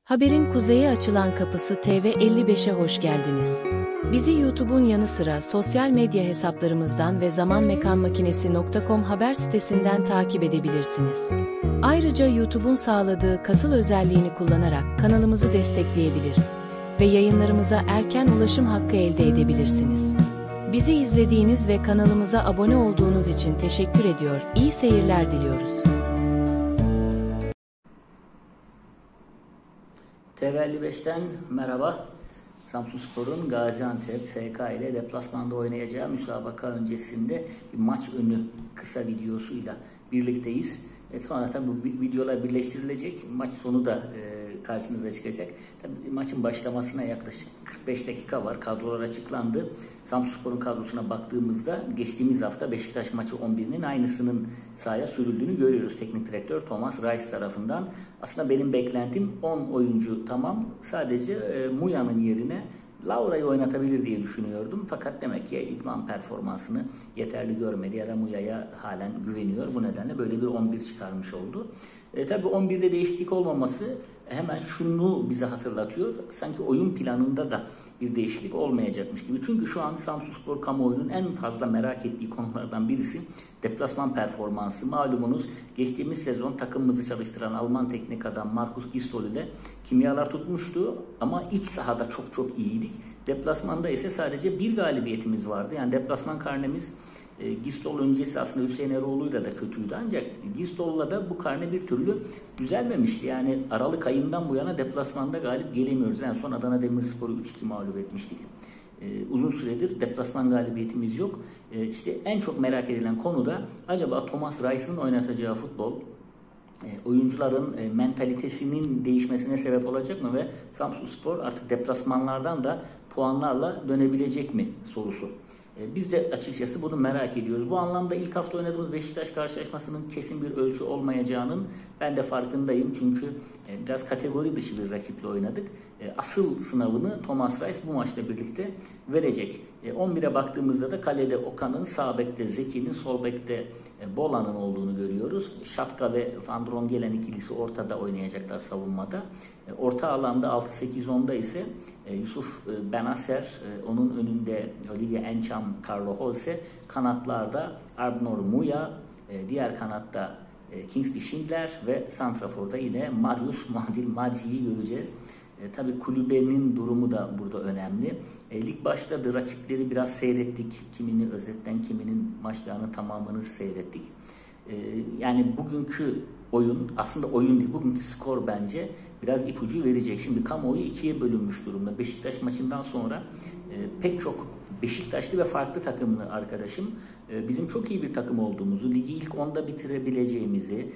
Haberin kuzeye açılan kapısı TV55'e hoş geldiniz. Bizi YouTube'un yanı sıra sosyal medya hesaplarımızdan ve zamanmekanmakinesi.com haber sitesinden takip edebilirsiniz. Ayrıca YouTube'un sağladığı katıl özelliğini kullanarak kanalımızı destekleyebilir ve yayınlarımıza erken ulaşım hakkı elde edebilirsiniz. Bizi izlediğiniz ve kanalımıza abone olduğunuz için teşekkür ediyor, iyi seyirler diliyoruz. TV55'ten merhaba. Samsunspor'un Gaziantep FK ile deplasmanda oynayacağı müsabaka öncesinde bir maç önü kısa videosuyla birlikteyiz. Sonra tabii bu videolar birleştirilecek. Maç sonu da karşınıza çıkacak. Tabii maçın başlamasına yaklaşık 45 dakika var. Kadrolar açıklandı. Samsunspor'un kadrosuna baktığımızda geçtiğimiz hafta Beşiktaş maçı 11'inin aynısının sahaya sürüldüğünü görüyoruz. Teknik direktör Thomas Reis tarafından. Aslında benim beklentim 10 oyuncu tamam. Sadece Muya'nın yerine Laura'yı oynatabilir diye düşünüyordum. Fakat demek ki idman performansını yeterli görmedi ya da Muya'ya halen güveniyor. Bu nedenle böyle bir 11 çıkarmış oldu. Tabii 11'de değişiklik olmaması hemen şunu bize hatırlatıyor. Sanki oyun planında da bir değişiklik olmayacakmış gibi. Çünkü şu an Samsunspor kamuoyunun en fazla merak ettiği konulardan birisi deplasman performansı. Malumunuz geçtiğimiz sezon takımımızı çalıştıran Alman teknik adam Markus Gisdol ile kimyalar tutmuştu ama iç sahada çok iyiydik. Deplasmanda ise sadece bir galibiyetimiz vardı. Yani deplasman karnemiz Gisdol öncesi aslında Hüseyin Eroğlu'yla da kötüydü ancak Gisdol'la da bu karne bir türlü düzelmemişti. Yani Aralık ayından bu yana deplasmanda galip gelemiyoruz. En son Adana Demirspor'u 3-2 mağlup etmiştik. Uzun süredir deplasman galibiyetimiz yok. İşte en çok merak edilen konu da acaba Thomas Reis'in oynatacağı futbol oyuncuların mentalitesinin değişmesine sebep olacak mı ve Samsunspor artık deplasmanlardan da puanlarla dönebilecek mi sorusu. Biz de açıkçası bunu merak ediyoruz. Bu anlamda ilk hafta oynadığımız Beşiktaş karşılaşmasının kesin bir ölçü olmayacağının ben de farkındayım. Çünkü biraz kategori dışı bir rakiple oynadık. Asıl sınavını Thomas Reis bu maçla birlikte verecek. 11'e baktığımızda da kalede Okan'ın, sağ bekte Zeki'nin, sol bekte Bola'nın olduğunu görüyoruz. Şapka ve Van Drongelen ikilisi ortada oynayacaklar savunmada. Orta alanda 6-8-10'da ise Yusuf Benacer, onun önünde Olivier Encham, Carlo Holse, kanatlarda Arnor Muya, diğer kanatta Kingsley Schindler ve santraforda yine Marius Madilmaci'yi göreceğiz. Tabii kulübenin durumu da burada önemli. Lig başladı, rakipleri biraz seyrettik. Kimini özetten, kiminin maçlarının tamamını seyrettik. Yani bugünkü oyun, aslında oyun değil, bugünkü skor bence biraz ipucu verecek. Şimdi kamuoyu ikiye bölünmüş durumda. Beşiktaş maçından sonra pek çok Beşiktaşlı ve farklı takımlı arkadaşım bizim çok iyi bir takım olduğumuzu, ligi ilk 10'da bitirebileceğimizi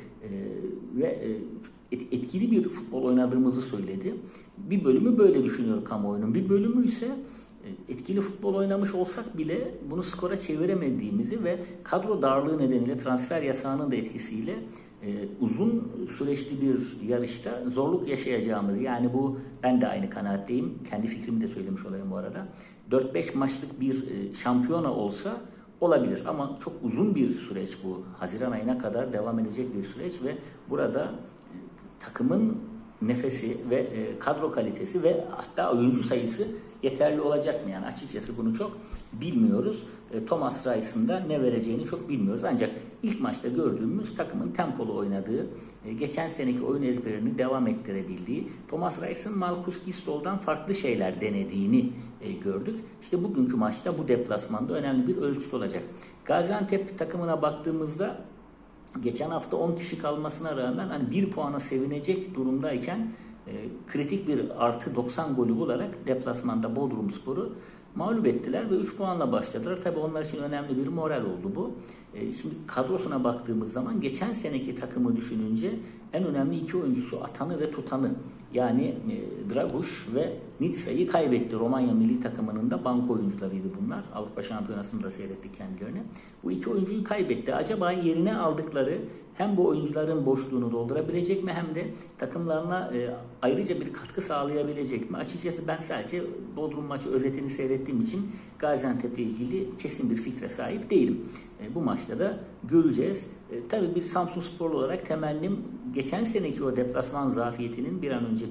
ve etkili bir futbol oynadığımızı söyledi. Bir bölümü böyle düşünüyor kamuoyunun. Bir bölümü ise etkili futbol oynamış olsak bile bunu skora çeviremediğimizi ve kadro darlığı nedeniyle transfer yasağının da etkisiyle uzun süreçli bir yarışta zorluk yaşayacağımız, yani bu ben de aynı kanaatteyim. Kendi fikrimi de söylemiş olayım bu arada. 4-5 maçlık bir şampiyona olsa olabilir ama çok uzun bir süreç bu. Haziran ayına kadar devam edecek bir süreç ve burada takımın nefesi ve kadro kalitesi ve hatta oyuncu sayısı yeterli olacak mı? Yani açıkçası bunu çok bilmiyoruz. Thomas Reis'in de ne vereceğini çok bilmiyoruz. Ancak ilk maçta gördüğümüz takımın tempolu oynadığı, geçen seneki oyun ezberini devam ettirebildiği, Thomas Reis'in Markus Gisdol'dan farklı şeyler denediğini gördük. İşte bugünkü maçta bu deplasmanda önemli bir ölçüt olacak. Gaziantep takımına baktığımızda geçen hafta 10 kişi kalmasına rağmen hani 1 puana sevinecek durumdayken kritik bir artı 90 golü bularak deplasmanda Bodrumspor'u mağlup ettiler ve 3 puanla başladılar. Tabii onlar için önemli bir moral oldu bu. Şimdi kadrosuna baktığımız zaman geçen seneki takımı düşününce en önemli iki oyuncusu atanı ve tutanı, yani Draguş ve Nitsa'yı kaybetti. Romanya milli takımının da banko oyuncularıydı bunlar. Avrupa Şampiyonası'nda da seyrettik kendilerini. Bu iki oyuncuyu kaybetti. Acaba yerine aldıkları hem bu oyuncuların boşluğunu doldurabilecek mi hem de takımlarına ayrıca bir katkı sağlayabilecek mi? Açıkçası ben sadece Bodrum maçı özetini seyrettiğim için Gaziantep'le ilgili kesin bir fikre sahip değilim. Bu maçta da göreceğiz. Tabii bir Samsunsporlu olarak temennim geçen seneki o deplasman zafiyetinin bir an önce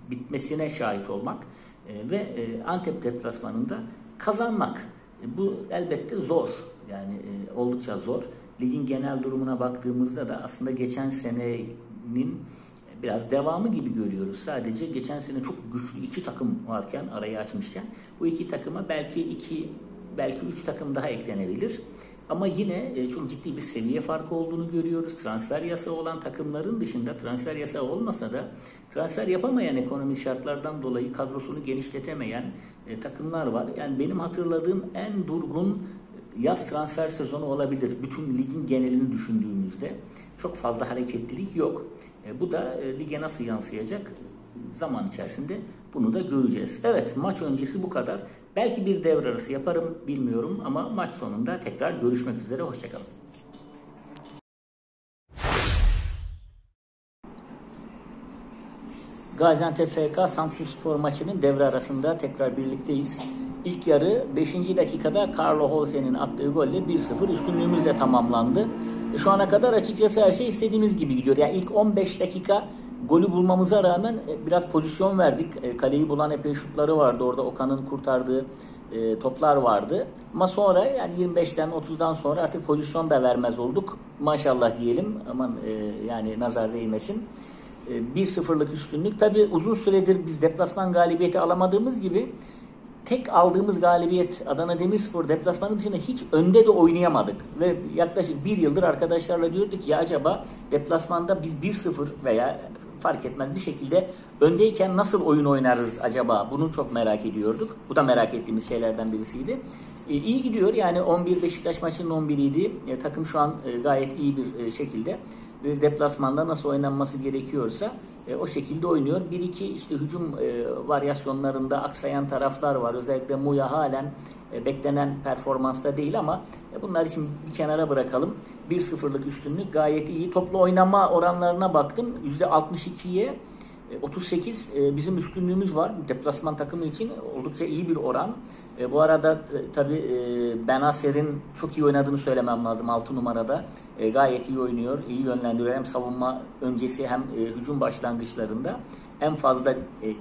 bitmesine şahit olmak ve Antep deplasmanında kazanmak. Bu elbette zor. Yani oldukça zor. Ligin genel durumuna baktığımızda da aslında geçen senenin biraz devamı gibi görüyoruz. Sadece geçen sene çok güçlü iki takım varken, arayı açmışken bu iki takıma belki üç takım daha eklenebilir. Ama yine çok ciddi bir seviye farkı olduğunu görüyoruz. Transfer yasağı olan takımların dışında, transfer yasağı olmasa da transfer yapamayan, ekonomik şartlardan dolayı kadrosunu genişletemeyen takımlar var. Yani benim hatırladığım en durgun yaz transfer sezonu olabilir. Bütün ligin genelini düşündüğümüzde çok fazla hareketlilik yok. Bu da lige nasıl yansıyacak? Zaman içerisinde bunu da göreceğiz. Evet, maç öncesi bu kadar. Belki bir devre arası yaparım, bilmiyorum, ama maç sonunda tekrar görüşmek üzere. Hoşçakalın. Gaziantep FK Samsunspor maçının devre arasında tekrar birlikteyiz. İlk yarı 5. dakikada Carlo Holse'nin attığı golle 1-0 üstünlüğümüzle tamamlandı. Şu ana kadar açıkçası her şey istediğimiz gibi gidiyor. Yani ilk 15 dakika golü bulmamıza rağmen biraz pozisyon verdik. Kaleyi bulan epey şutları vardı. Orada Okan'ın kurtardığı toplar vardı. Ama sonra yani 25'ten 30'dan sonra artık pozisyon da vermez olduk. Maşallah diyelim. Aman yani nazar değmesin. 1-0'lık üstünlük. Tabii uzun süredir biz deplasman galibiyeti alamadığımız gibi tek aldığımız galibiyet Adana Demirspor deplasmanı dışında hiç önde de oynayamadık. Ve yaklaşık bir yıldır arkadaşlarla diyorduk ki acaba deplasmanda biz 1-0 veya fark etmez bir şekilde öndeyken nasıl oyun oynarız acaba? Bunu çok merak ediyorduk. Bu da merak ettiğimiz şeylerden birisiydi. İyi gidiyor. Yani 11 Beşiktaş maçının 11'iydi. Takım şu an gayet iyi bir şekilde bir deplasmanda nasıl oynanması gerekiyorsa o şekilde oynuyor. Bir iki işte hücum varyasyonlarında aksayan taraflar var. Özellikle Muya halen beklenen performansta değil ama bunları şimdi bir kenara bırakalım. 1-0'lık üstünlük gayet iyi. Toplu oynama oranlarına baktım. %62'ye 38 bizim üstünlüğümüz var. Deplasman takımı için oldukça iyi bir oran. Bu arada tabii Benacer'in çok iyi oynadığını söylemem lazım 6 numarada. Gayet iyi oynuyor, iyi yönlendiriyor. Hem savunma öncesi hem hücum başlangıçlarında. En fazla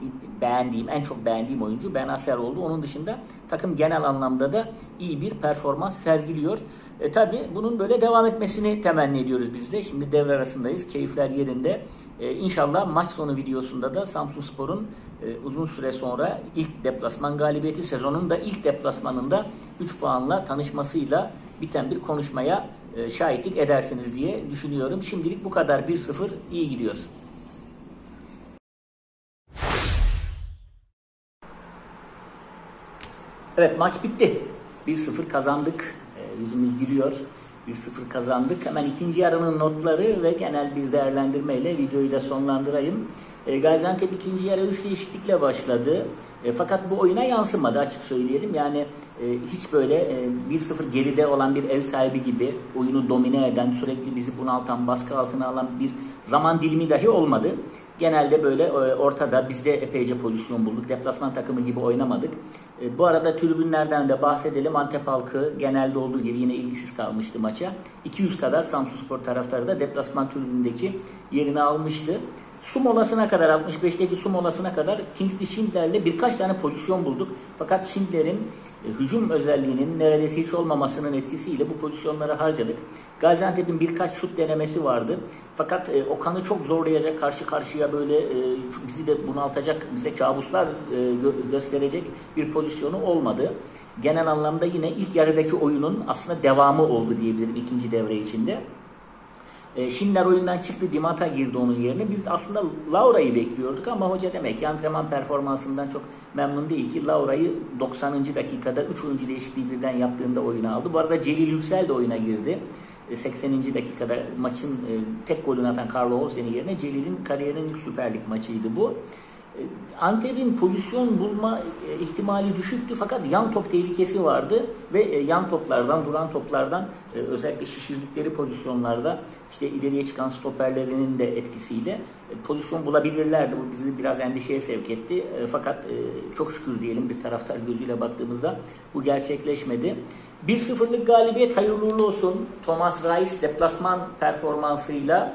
en çok beğendiğim oyuncu Benacer oldu. Onun dışında takım genel anlamda da iyi bir performans sergiliyor. Tabii bunun böyle devam etmesini temenni ediyoruz biz de. Şimdi devre arasındayız. Keyifler yerinde. İnşallah maç sonu videosunda da Samsunspor'un uzun süre sonra ilk deplasman galibiyeti, sezonun da ilk deplasmanında 3 puanla tanışmasıyla biten bir konuşmaya şahitlik edersiniz diye düşünüyorum. Şimdilik bu kadar. 1-0 iyi gidiyor. Evet, maç bitti. 1-0 kazandık. Yüzümüz gülüyor. 1-0 kazandık. Hemen ikinci yarının notları ve genel bir değerlendirmeyle videoyu da sonlandırayım. Gaziantep ikinci yarı 3 değişiklikle başladı. Fakat bu oyuna yansımadı, açık söyleyelim. Yani hiç böyle 1-0 geride olan bir ev sahibi gibi oyunu domine eden, sürekli bizi bunaltan, baskı altına alan bir zaman dilimi dahi olmadı. Genelde böyle ortada biz de epeyce pozisyon bulduk. Deplasman takımı gibi oynamadık. Bu arada tribünlerden de bahsedelim. Antep halkı genelde olduğu gibi yine ilgisiz kalmıştı maça. 200 kadar Samsunspor taraftarı da deplasman tribünündeki yerini almıştı. Su molasına kadar, 65'teki su molasına kadar Kingsley Schindler'le birkaç tane pozisyon bulduk. Fakat Schindler'in hücum özelliğinin neredeyse hiç olmamasının etkisiyle bu pozisyonları harcadık. Gaziantep'in birkaç şut denemesi vardı. Fakat Okan'ı çok zorlayacak, karşı karşıya böyle bizi de bunaltacak, bize kabuslar gösterecek bir pozisyonu olmadı. Genel anlamda yine ilk yarıdaki oyunun aslında devamı oldu diyebilirim ikinci devre içinde. Schindler oyundan çıktı, Di Matta girdi onun yerine. Biz aslında Laura'yı bekliyorduk ama hoca demek ki antrenman performansından çok memnun değil ki Laura'yı 90. dakikada 3 oyuncu değişikliği birden yaptığında oyuna aldı. Bu arada Celil Yüksel de oyuna girdi. 80. dakikada maçın tek golünü atan Carlo Holse'nin yerine Celil'in kariyerinin ilk Süper Lig maçıydı bu. Antep'in pozisyon bulma ihtimali düşüktü fakat yan top tehlikesi vardı ve yan toplardan, duran toplardan özellikle şişirdikleri pozisyonlarda işte ileriye çıkan stoperlerinin de etkisiyle pozisyon bulabilirlerdi. Bu bizi biraz endişeye sevk etti. Fakat çok şükür diyelim bir taraftar gözüyle baktığımızda bu gerçekleşmedi. 1-0'lık galibiyet hayırlı uğurlu olsun. Thomas Reis deplasman performansıyla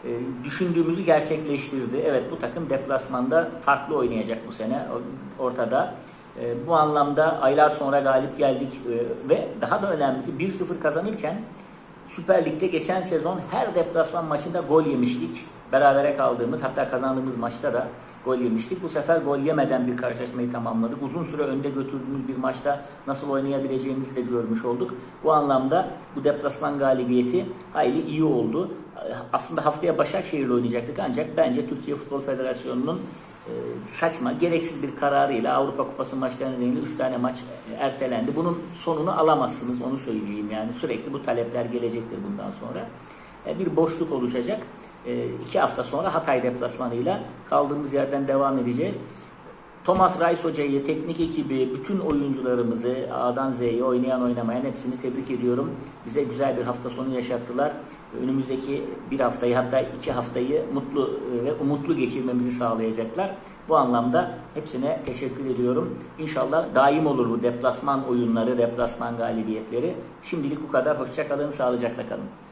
düşündüğümüzü gerçekleştirdi. Evet, bu takım deplasmanda farklı oynayacak bu sene ortada. Bu anlamda aylar sonra galip geldik ve daha da önemlisi 1-0 kazanırken Süper Lig'de geçen sezon her deplasman maçında gol yemiştik. Berabere kaldığımız, hatta kazandığımız maçta da gol yemiştik. Bu sefer gol yemeden bir karşılaşmayı tamamladık. Uzun süre önde götürdüğümüz bir maçta nasıl oynayabileceğimizi de görmüş olduk. Bu anlamda bu deplasman galibiyeti hayli iyi oldu. Aslında haftaya Başakşehir'le oynayacaktık ancak bence Türkiye Futbol Federasyonu'nun saçma, gereksiz bir kararıyla Avrupa Kupası maçları nedeniyle 3 tane maç ertelendi. Bunun sonunu alamazsınız, onu söyleyeyim yani. Sürekli bu talepler gelecektir bundan sonra. Bir boşluk oluşacak. 2 hafta sonra Hatay deplasmanıyla kaldığımız yerden devam edeceğiz. Thomas Reis hocayı, teknik ekibi, bütün oyuncularımızı A'dan Z'ye oynayan oynamayan hepsini tebrik ediyorum. Bize güzel bir hafta sonu yaşattılar. Önümüzdeki bir haftayı, hatta 2 haftayı mutlu ve umutlu geçirmemizi sağlayacaklar. Bu anlamda hepsine teşekkür ediyorum. İnşallah daim olur bu deplasman oyunları, deplasman galibiyetleri. Şimdilik bu kadar. Hoşça kalın, sağlıcakla kalın.